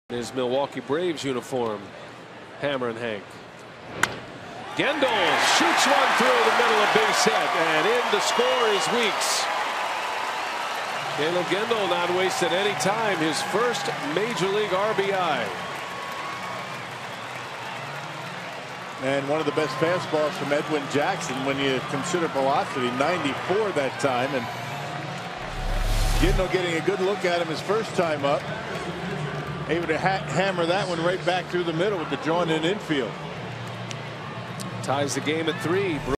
His Milwaukee Braves uniform. Hammer and Hank. Gindl shoots one through the middle of base hit, and in to score is Weeks. Caleb Gindl not wasting any time. His first major league RBI. And one of the best fastballs from Edwin Jackson when you consider velocity. 94 that time, and Gindl getting a good look at him his first time up. Able to hammer that one right back through the middle with the joint in infield. Ties the game at 3.